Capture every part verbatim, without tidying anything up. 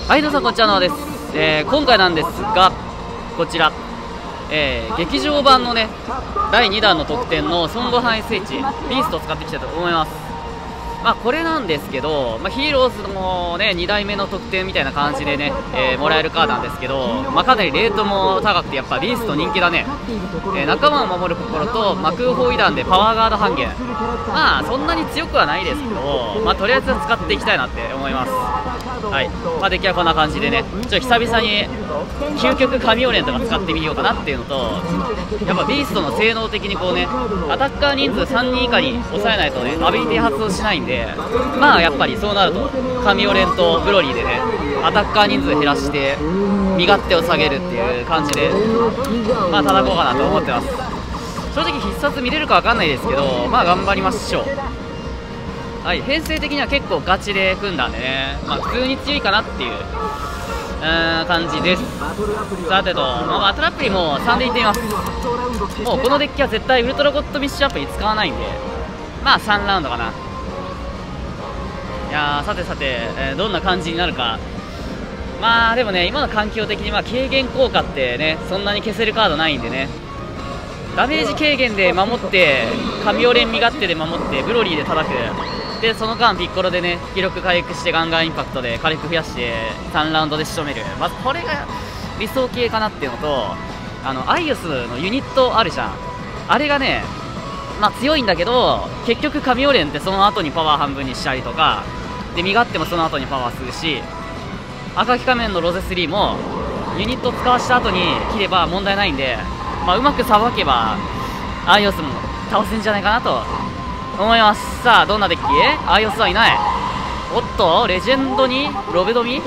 はい、皆さんこんにちは、なおです。えー、今回なんですが、こちら、えー、劇場版のね、だいにだんの特典の孫悟飯 エスエイチ、ビーストを使っていきたいと思います。まあ、これなんですけど、まあ、ヒーローズのね、にだいめの特典みたいな感じでね、えー、もらえるカードなんですけど、まあ、かなりレートも高くて、やっぱビースト人気だね。えー、仲間を守る心と魔空包囲弾でパワーガード半減。まあ、そんなに強くはないですけど、まあ、とりあえず使っていきたいなって思います。はい、まあ、出来はこんな感じでね、ちょっと久々に究極神オレンとか使ってみようかなっていうのと、やっぱビーストの性能的にこうね、アタッカー人数さんにん以下に抑えないとね、アビリティ発動しないんで、まあやっぱりそうなると、神オレンとブロリーでね、アタッカー人数減らして、身勝手を下げるっていう感じで、まあ叩こうかなと思ってます。正直必殺見れるか分かんないですけど、まあ頑張りましょう。はい、編成的には結構ガチで組んだんでね、まあ、普通に強いかなっていう、うーん感じです。さてと、まあ、バトルアプリもさんでいってみます。もうこのデッキは絶対ウルトラゴッドミッシュアプリ使わないんで、まあさんラウンドかな。いやー、さてさて、えー、どんな感じになるか。まあでもね、今の環境的にまあ軽減効果ってね、そんなに消せるカードないんでね、ダメージ軽減で守って、神オレン身勝手で守って、ブロリーで叩く。でその間ピッコロでね、記録回復してガンガンインパクトで火力増やしてさんラウンドで仕留める。まずこれが理想系かなっていうのと、あのアイオスのユニットあるじゃん。あれがね、まあ強いんだけど、結局神オレンってその後にパワー半分にしたりとかで、身勝手もその後にパワーするし、赤き仮面のロゼスリーもユニットを使わした後に切れば問題ないんで、まあ、うまくさばけばアイオスも倒せんじゃないかなと思います。さあどんなデッキ？アイオスはいない。おっとレジェンドにロベドミ、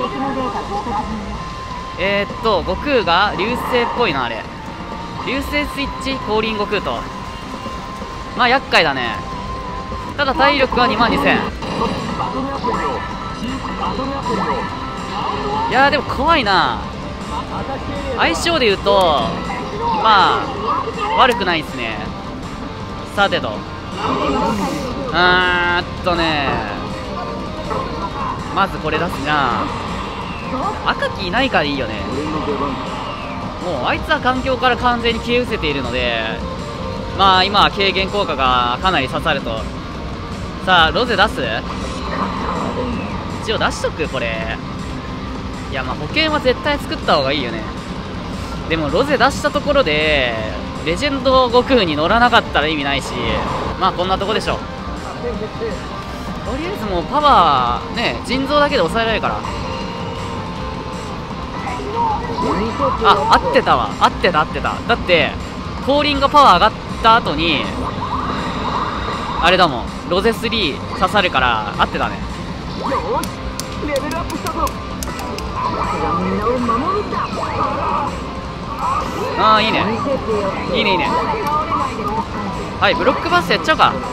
えー、っと悟空が流星っぽいな。あれ流星スイッチ降臨悟空と、まあ厄介だね。ただ体力はにまんにせん。いやーでも怖いな。相性で言うとまあ悪くないですね。さてと、あーっとね、まずこれ出すな。赤きいないからいいよね。もうあいつは環境から完全に消え失せているので、まあ今は軽減効果がかなり刺さると。さあロゼ出す？一応出しとくこれ。いやまあ保険は絶対作った方がいいよね。でもロゼ出したところでレジェンド悟空に乗らなかったら意味ないし、まあこんなとこでしょ。とりあえずもうパワーね、腎臓だけで抑えられるから。あ、合ってたわ、合ってた合ってた。だって降臨がパワー上がった後にあれだもん、ロゼスリー刺さるから合ってたね。ああいいねいいねいいね。はい、ブロックバーストやっちゃうか。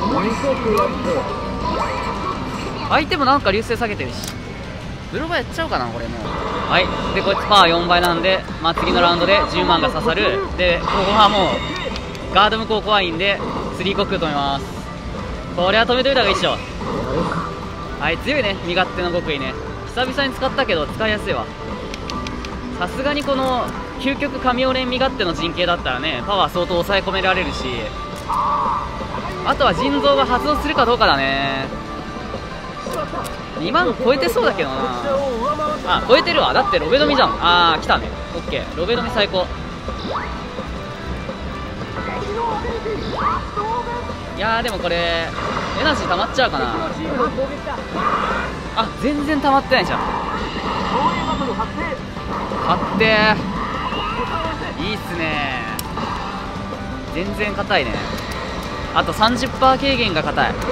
相手もなんか流星下げてるし、ブロバーやっちゃおうかなこれもう。はい、でこいつパワーよんばいなんで、まあ、次のラウンドでじゅうまんが刺さる。でここはもうガード向こう怖いんでスリーコック止めます。これは止めといた方がいいっしょ。はい、強いね、身勝手の極意ね。久々に使ったけど使いやすいわ。さすがにこの究極神オレン身勝手の陣形だったらね、パワー相当抑え込められるし、あとは腎臓が発動するかどうかだね。にまん超えてそうだけどな。あ、超えてるわ。だってロベドミじゃん。あー来たね。オッケー、ロベドミ最高。いやーでもこれエナジー溜まっちゃうかな。あ、全然溜まってないじゃん。勝ってー、いいっすね。全然硬いね。あと さんじゅっパーセント 軽減が硬い。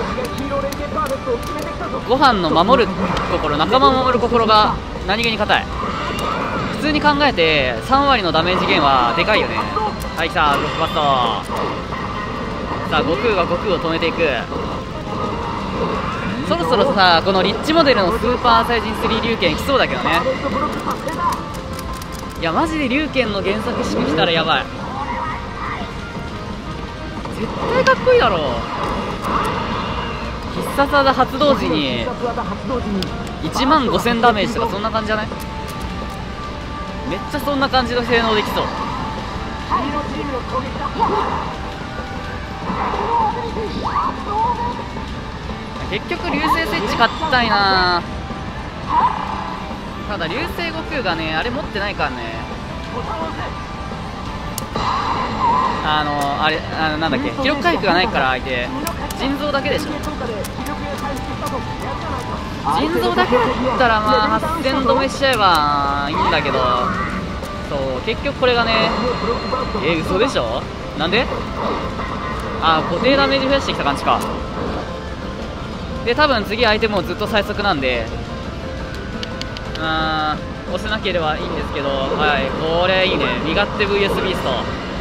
ご飯の守る心、仲間を守る心が何気に硬い。普通に考えてさんわりのダメージ減はでかいよね。はい、さあブロックバスト。さあ悟空が悟空を止めていく。そろそろさ、このリッチモデルのスーパーサイジンスリー龍拳来そうだけどね。いやマジで龍拳の原作式来たらやばい。絶対かっこいいだろう。 必殺技発動時にいちまんごせんダメージとかそんな感じじゃない？めっちゃそんな感じの性能できそう。結局流星スイッチ買ったいな。ただ流星悟空がねあれ持ってないからね。あのあれあのなんだっけ、記録回復がないから相手腎臓だけでしょ。腎臓だけだったらまあはっせん止めしちゃえばいいんだけど、そう結局これがね、え嘘でしょ。なんで？あ固定ダメージ増やしてきた感じか。で多分次相手もずっと最速なんで、うーん押せなければいいんですけど、はいこれいいね。身勝手 ブイエス ビースト、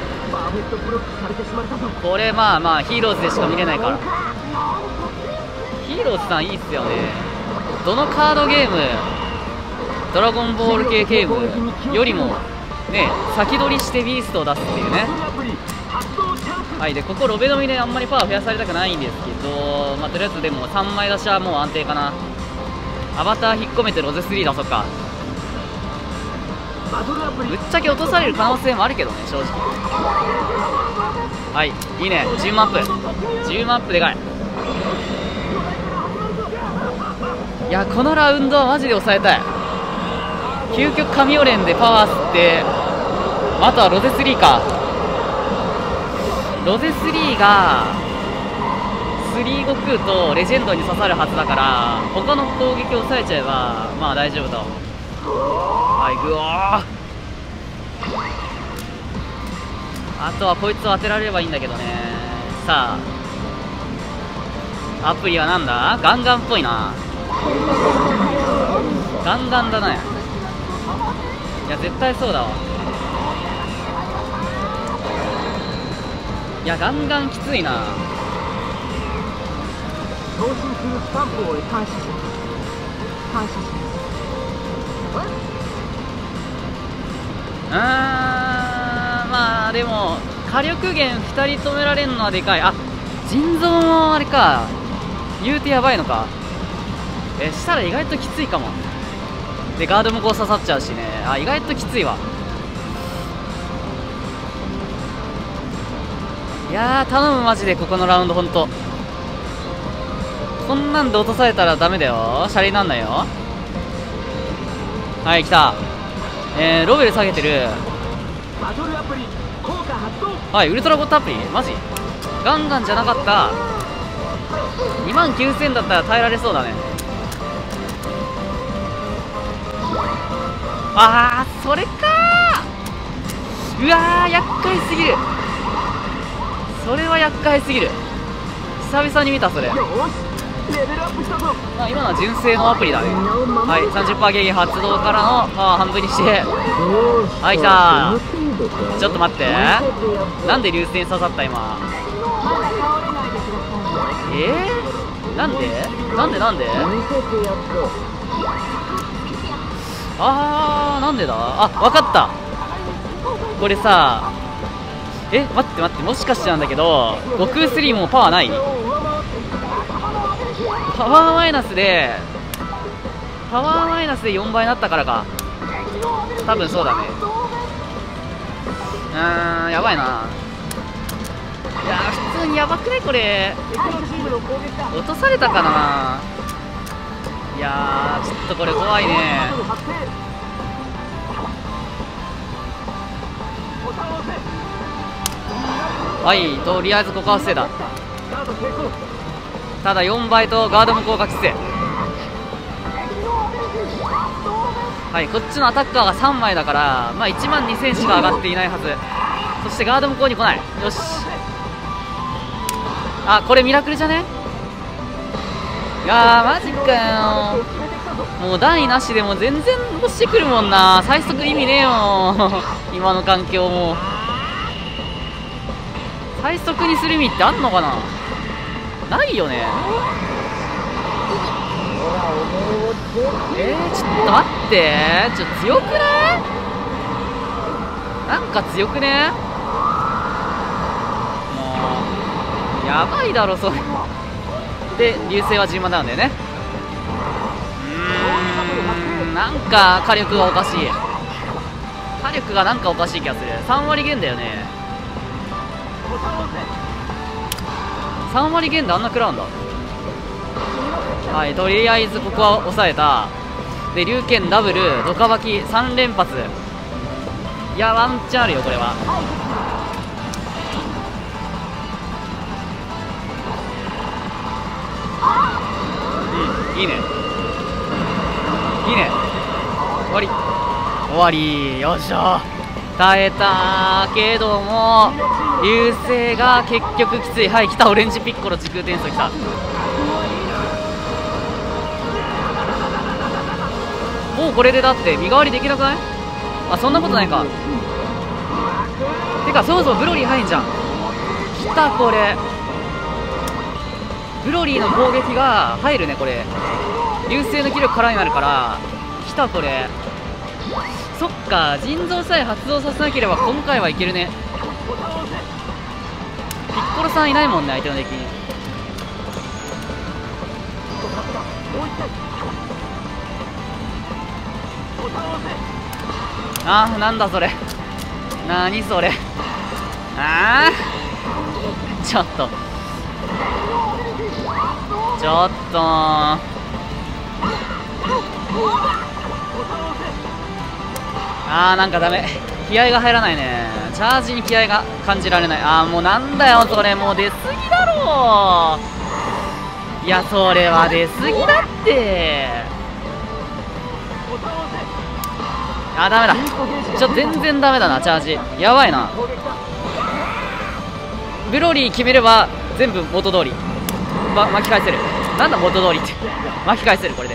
これまあまあヒーローズでしか見れないから。ヒーローズさんいいっすよね。どのカードゲーム、ドラゴンボール系ゲームよりもね先取りしてビーストを出すっていうね。はいでここロベドミであんまりパワー増やされたくないんですけど、まあ、とりあえずでもさんまい出しはもう安定かな。アバター引っ込めてロゼスリー出そうか。ぶっちゃけ落とされる可能性もあるけどね正直。はいいいね、じゅうまんアップ、じゅうまんアップでかい。いやこのラウンドはマジで抑えたい。究極神オレンでパワー吸って、あとはロゼスリーか。ロゼスリーがスリー悟空とレジェンドに刺さるはずだから、他の攻撃を抑えちゃえばまあ大丈夫だ。はいグオー、あとはこいつを当てられればいいんだけどね。さあアプリはなんだ、ガンガンっぽいな。ガンガンだね。いや絶対そうだわ。いやガンガンきついな。うーんまあでも火力源ふたり止められるのはでかい。あ腎臓もあれか、言うてやばいのか。えしたら意外ときついかも。でガードもこう刺さっちゃうしね。あ意外ときついわ。いやー頼むマジでここのラウンドほんと。こんなんで落とされたらダメだよ、シャレになんないよ。はい来た。えー、ロベル下げてる。はいウルトラゴッドアプリマジガンガンじゃなかった。にまんきゅうせんだったら耐えられそうだね。あーそれかー。うわー厄介すぎる。それは厄介すぎる。久々に見たそれ。まあ今のは純正のアプリだね。はい さんじゅっパーセント ゲージ発動からのパワー半分にして、はい来たー。ちょっと待って、なんで流星に刺さった今。えー、なんでなんでなんであーなんでだ。あわかった。これさ、え待って待って、もしかしてなんだけど悟空スリーもパワーない？パワーマイナスでパワーマイナスでよんばいになったからか。多分そうだね。うーんやばいな。いやー普通にやばくないこれ。落とされたかな。いやーちょっとこれ怖いね。はいとりあえずここは防いだ。ただよんばいとガードも効果きつい。はいこっちのアタッカーがさんまいだから、まあ、いちまんにせんしか上がっていないはず。そしてガードもここに来ない。よしあこれミラクルじゃね。いやーマジかよ。もう段位なしでも全然押してくるもんな。最速意味ねえよ今の環境も。最速にする意味ってあんのかな。ないよね。えー、ちょっと待って、ちょっと強くね。なんか強くね。もうやばいだろそれ。 で流星はじゅうまんなんだよね。うーん、なんか火力がおかしい。火力がなんかおかしい気がする。さんわり減だよね。さんわり減であんな食らうんだ。はい、とりあえずここは抑えた。で龍拳ダブルドカバキさん連発。いやワンチャンあるよこれは。うん、いいねいいね。終わり終わり。よっしゃ耐えたけども流星が結局きつい。はい、来たオレンジピッコロ時空転送来た。もうこれでだって身代わりできなくない？あ、そんなことないか。てかそもそもブロリー入んじゃん。来たこれブロリーの攻撃が入るね。これ流星の気力空になるから来たこれ。そっか、腎臓さえ発動させなければ今回はいけるね。ピッコロさんいないもんね相手の敵に。あーなんだそれ、なにそれ。あーちょっとちょっとあーなんかダメ、気合が入らないね。チャージに気合が感じられない。あーもうなんだよそれ、もう出過ぎだろう。いやそれは出過ぎだって。あーダメだ、ちょ全然ダメだなチャージ、やばいな。ブロリー決めれば全部元通り、ま、巻き返せる。なんだ元通りって巻き返せるこれで。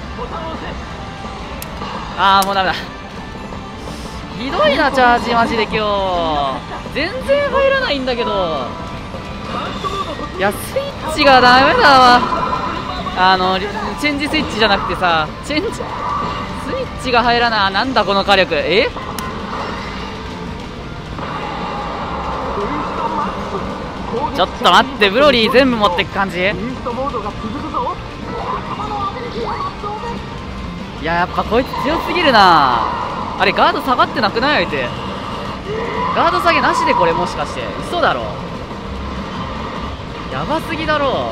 あーもうダメだ、ひどいなチャージマジで今日全然入らないんだけど。いやスイッチがダメだわ。あのチェンジスイッチじゃなくてさ、チェンジスイッチが入らない。なんだこの火力。えちょっと待って、ブロリー全部持ってく感じ。いややっぱこいつ強すぎるな。あれガード下がってなくない相手。ガード下げなしでこれもしかして嘘だろ。やばすぎだろ。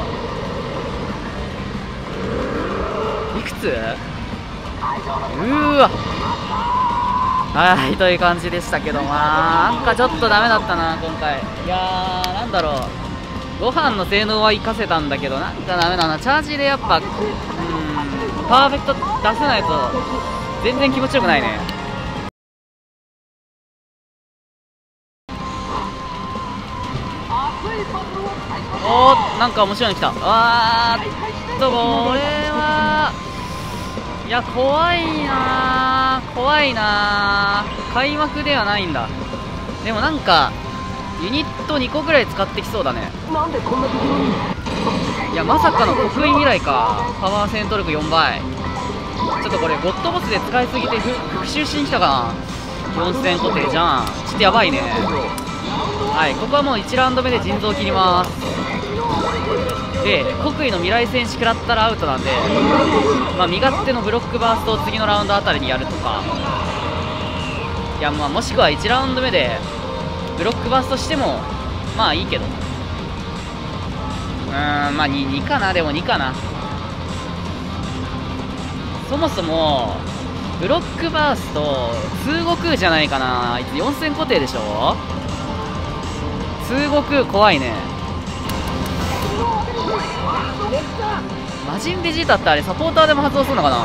いくつ？うーわ。はいという感じでしたけど、まあなんかちょっとダメだったな今回。いやーなんだろう、ご飯の性能は活かせたんだけどなんかダメだな。チャージでやっぱうんパーフェクト出せないと全然気持ちよくないね。おーなんか面白いの来た。あーっとこれはいや怖いなー怖いなー。開幕ではないんだ。でもなんかユニットにこぐらい使ってきそうだね。いやまさかの刻印以来か。パワー戦闘力よんばい。ちょっとこれゴッドボスで使いすぎて復習しに来たかな。よんせん固定じゃん、ちょっとやばいね。はい、ここはもういちラウンド目で腎臓切ります。で国威の未来戦士食らったらアウトなんで、まあ、身勝手のブロックバーストを次のラウンドあたりにやるとか、いやまあもしくはいちラウンド目でブロックバーストしてもまあいいけど、うーんまあ 2, にかな。でもにかな。そもそもブロックバースト通悟空じゃないかな。いつよんせん固定でしょ。通悟空怖いね。魔人ベジータってあれサポーターでも発動するのかな。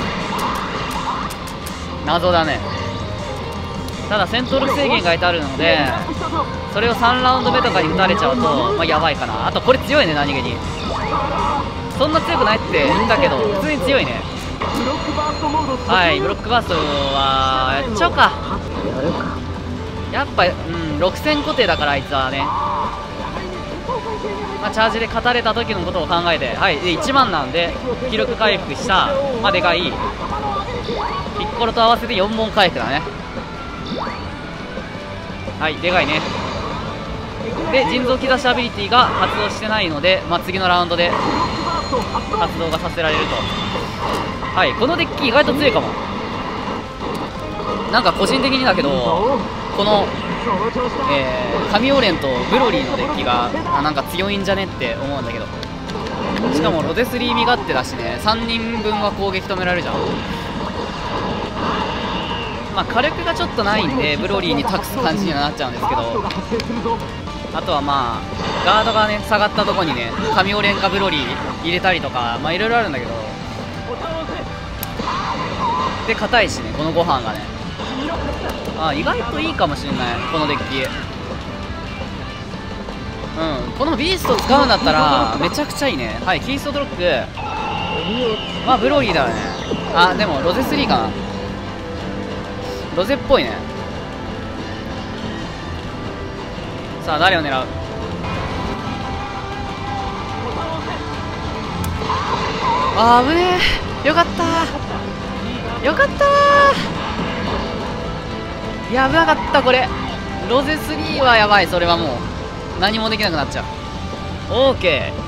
謎だね。ただ戦闘力制限があるのでそれをさんラウンド目とかに打たれちゃうとまあやばいかな。あとこれ強いね。何気にそんな強くないって言ったけど普通に強いね。はい、ブロックバーストはやっちゃおうか。やっぱ、うん、ろくせん固定だからあいつはね、まあ、チャージで勝たれた時のことを考えて、はい、でいちまんなんで気力回復した、まあ、でかいピッコロと合わせてよんもん回復だね。はいでかいね。 で腎臓兆しアビリティが発動してないので、まあ、次のラウンドで発動がさせられると。はい、このデッキ意外と強いかも。なんか個人的にだけどこの、えー、カミオレンとブロリーのデッキがあなんか強いんじゃねって思うんだけど、しかもロゼスリー身勝手だしね、さんにんぶんは攻撃止められるじゃん。まあ火力がちょっとないんでブロリーに託す感じにはなっちゃうんですけど、あとはまあガードがね下がったとこにねカミオレンかブロリー入れたりとか、まあいろいろあるんだけど、で硬いしねこのご飯がね、あ意外といいかもしれないこのデッキ。うん、このビースト使うんだったらめちゃくちゃいいね。はい、キーストドロック、まあブロリーだよね。あでもロゼスリーかな、ロゼっぽいね。さあ誰を狙う。あー危ねえ、よかったよかったー、やばかった。これロゼスリーはやばい。それはもう何もできなくなっちゃう。オーケー。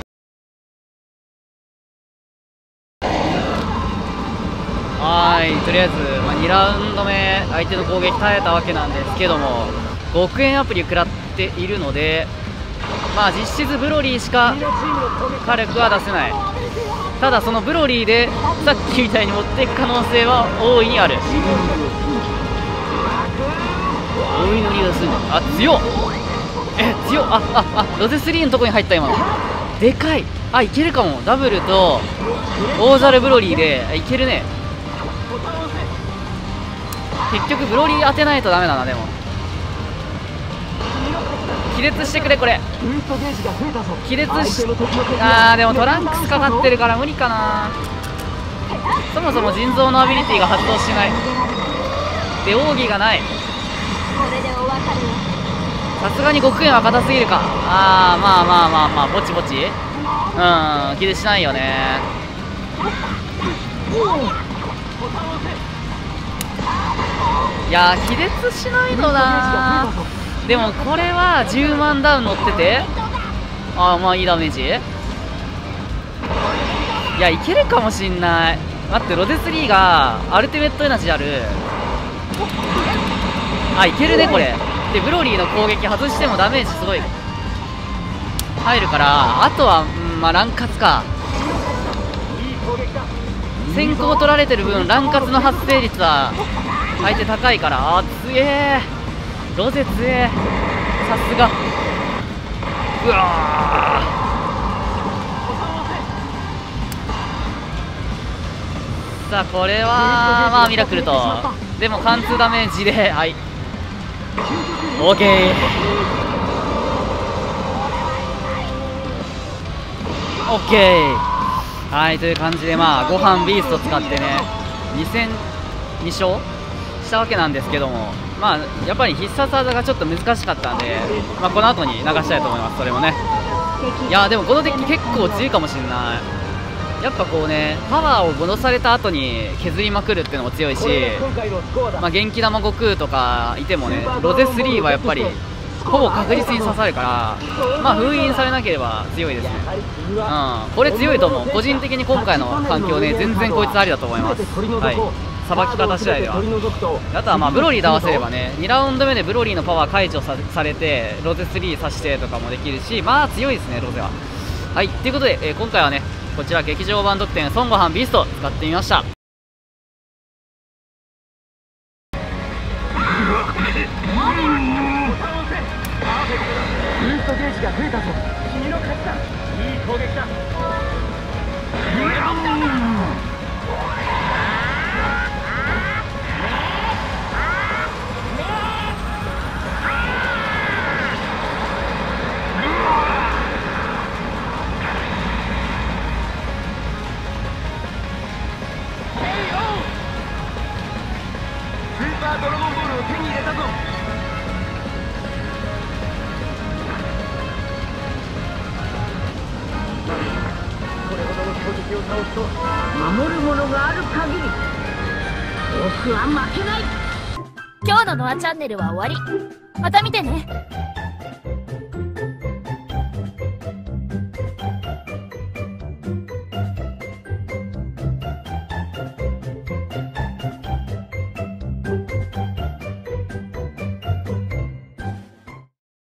はい、とりあえず、まあ、にラウンド目相手の攻撃耐えたわけなんですけども、ごおくえんアプリ食らっているので、まあ実質ブロリーしか火力は出せない。ただそのブロリーでさっきみたいに持っていく可能性は大いにある。大いのりがするんだ。あ強っ、え強っ、あああロゼスリーのとこに入った。今のでかい。あいけるかも。ダブルと大ザルブロリーでいけるね。結局ブロリー当てないとダメだな。でも気絶してくれ。これ気絶し、あーでもトランクスかかってるから無理かな。そもそも腎臓のアビリティが発動しないで奥義がない。さすがにごおくえんは硬すぎるか。あーまあまあまあまあぼちぼちうん気絶しないよね。いやー気絶しないのな。でもこれはじゅうまんダウン乗ってて、ああまあいいダメージ。いやいけるかもしんない。待ってロゼスリーがアルティメットエナジーある。あいけるねこれで。ブロリーの攻撃外してもダメージすごい入るから、あとは、うん、まあ乱活か。先行取られてる分乱活の発生率は相手高いから。あ強えロゼ強えさすが。うわさあこれはまあミラクルと、でも貫通ダメージではいオーケーオッケー。はいという感じで、まあご飯ビースト使ってねに戦に勝したわけなんですけども、まあやっぱり必殺技がちょっと難しかったんで、まあ、この後に流したいと思います。それもね。いやでもこのデッキ結構強いかもしれない。やっぱこうねパワーを戻された後に削りまくるっていうのも強いし、まあ、元気玉悟空とかいてもねロゼスリーはやっぱりほぼ確実に刺さるから、まあ封印されなければ強いですね。うんこれ強いと思う。個人的に今回の環境ね全然こいつありだと思います。はいさばき方次第では。あとはまあブロリーで合わせればねにラウンド目でブロリーのパワー解除 さ, されてロゼスリー刺してとかもできるし、まあ強いですねロゼは。はいということで、えー、今回はねこちら劇場版特典孫悟飯ビースト使ってみました。ビーストゲージが増えたぞ。君の勝ちだ。いい攻撃だ。スーパードラゴンボールを手に入れたぞ。これほどの強敵を倒すと守るものがある限り僕は負けない。 今日のノアチャンネルは終わり。また見てね。